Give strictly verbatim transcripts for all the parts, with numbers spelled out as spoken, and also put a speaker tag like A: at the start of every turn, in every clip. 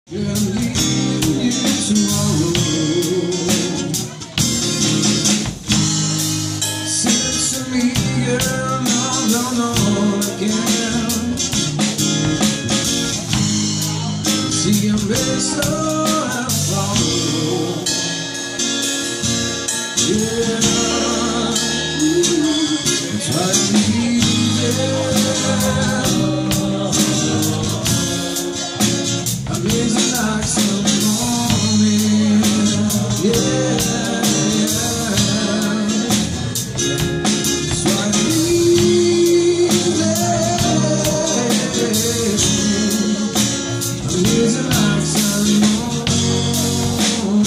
A: Gonna leave you tomorrow. Says to me, girl, no, no, no, again. See you very slow and follow. Yeah, that's why I need you. Amazing like some morning, yeah, yeah. That's why I need it. Amazing like some morning,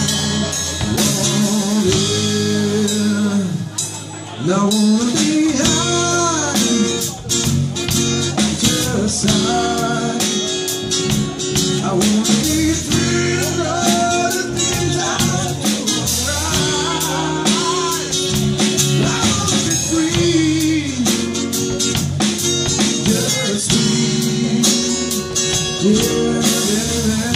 A: yeah. Now I wanna be high, just high. I wanna be free of all the things I do right. I wanna be free, just free, yeah, yeah, yeah.